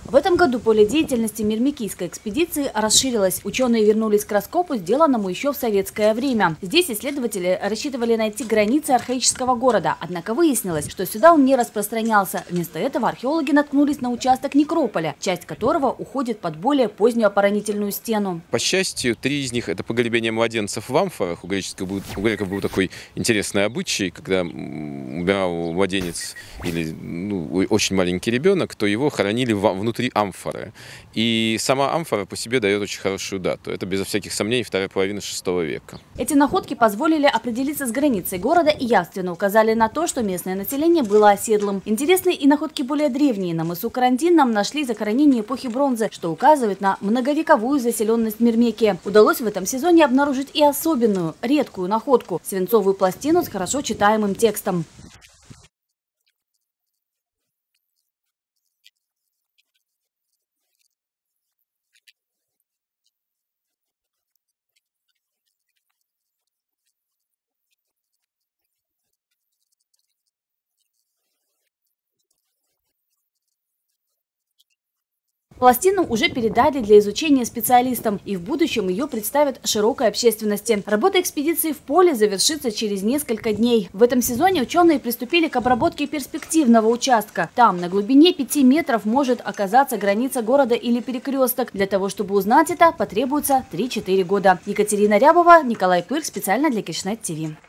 В этом году поле деятельности Мирмикийской экспедиции расширилось. Ученые вернулись к раскопу, сделанному еще в советское время. Здесь исследователи рассчитывали найти границы архаического города. Однако выяснилось, что сюда он не распространялся. Вместо этого археологи наткнулись на участок некрополя, часть которого уходит под более позднюю оборонительную стену. По счастью, 3 из них – это погребение младенцев в амфорах. У греков был такой интересный обычай, когда умирал младенец или очень маленький ребенок, то его хоронили внутри амфоры. И сама амфора по себе дает очень хорошую дату. Это, безо всяких сомнений, вторая половина VI века. Эти находки позволили определиться с границей города и явственно указали на то, что местное население было оседлым. Интересны и находки более древние. На мысу Карантинном нашли захоронение эпохи бронзы, что указывает на многовековую заселенность Мирмекии. Удалось в этом сезоне обнаружить и особенную, редкую находку – свинцовую пластину с хорошо читаемым текстом. Пластину уже передали для изучения специалистам, и в будущем ее представят широкой общественности. Работа экспедиции в поле завершится через несколько дней. В этом сезоне ученые приступили к обработке перспективного участка. Там на глубине 5 метров может оказаться граница города или перекресток. Для того, чтобы узнать это, потребуется 3-4 года. Екатерина Рябова, Николай Пырк, специально для Кишнет ТВ.